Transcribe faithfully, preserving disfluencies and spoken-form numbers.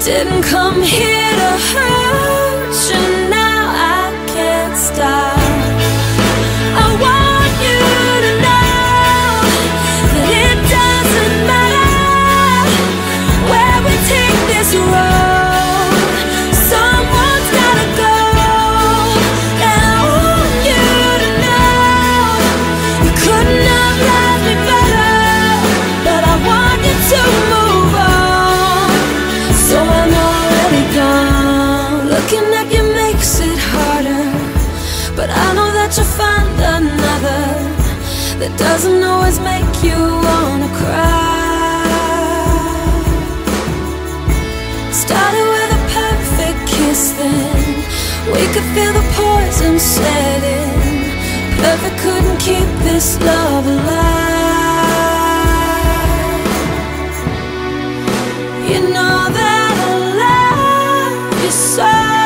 Didn't come here to hurt you, now I can't stop. I want you to know that it doesn't matter where we take this road, someone's gotta go. And I want you to know you couldn't have loved me better, but I want you to move on, so I'm already gone. Looking at you makes it harder, but I know that you'll find another that doesn't always make you wanna cry. Started with a perfect kiss, then we could feel the poison setting. Perfect couldn't keep this love alive. You know that I love you so.